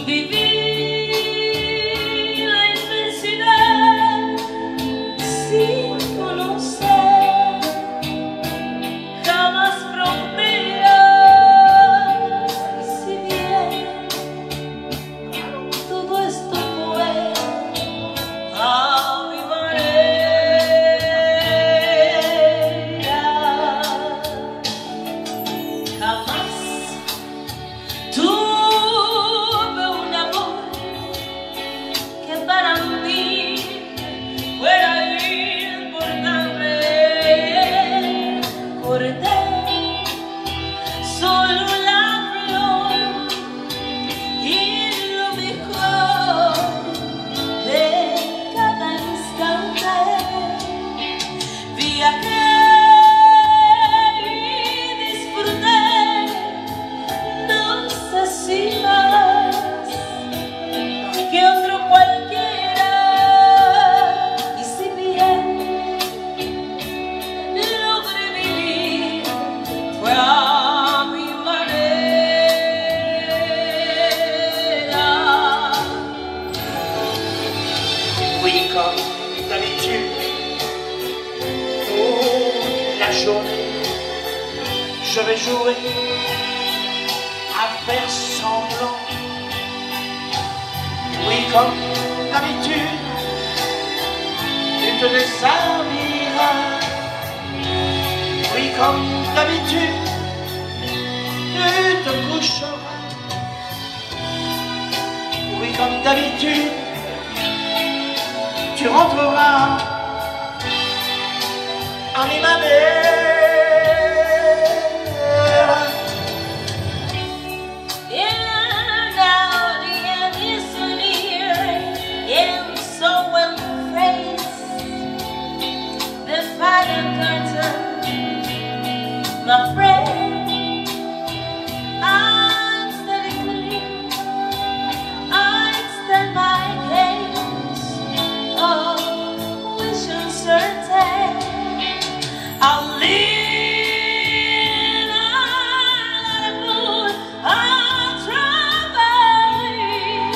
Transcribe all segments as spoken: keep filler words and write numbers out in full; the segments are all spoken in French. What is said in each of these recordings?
Viví la inmensidad sin conocer jamás fronteras. Y si bien todo esto fue a mi manera, jamás tuve un amor que para mí fuera importante. Corté solo la flor y lo mejor de cada instante. Viajé y disfruté, no sé si más que otro cualquiera. Y si bien logré vivir, fue a mi manera. Oui, comme d'habitude, toute la journée, je vais jouer à faire semblant. Oui, comme d'habitude, tu te déshabilleras. Oui, comme d'habitude, tu te coucheras. Oui, comme d'habitude, tu rentreras à mi manera. And now the end is so near and so well faced. The final curtain, my friend, I'm standing clear. I extend my case, oh, wish uncertain. I'll lean on a good, I'll travel,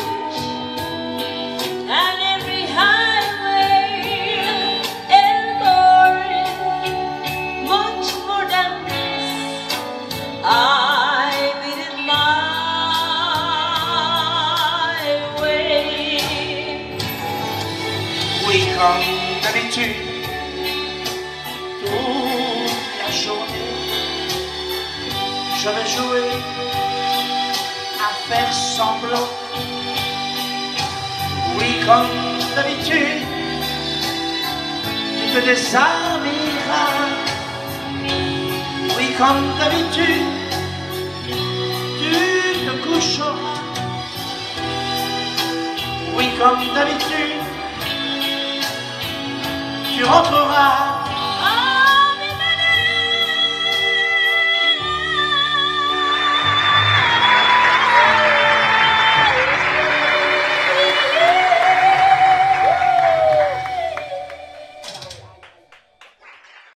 and every highway and more, much more than this, I did it my way. Oui, comme d'habitude, toute la journée, je vais jouer à faire semblant. Oui, comme d'habitude, tu te déshabilleras. Oui, comme d'habitude, tu te coucheras. Oui, comme d'habitude, tu rentreras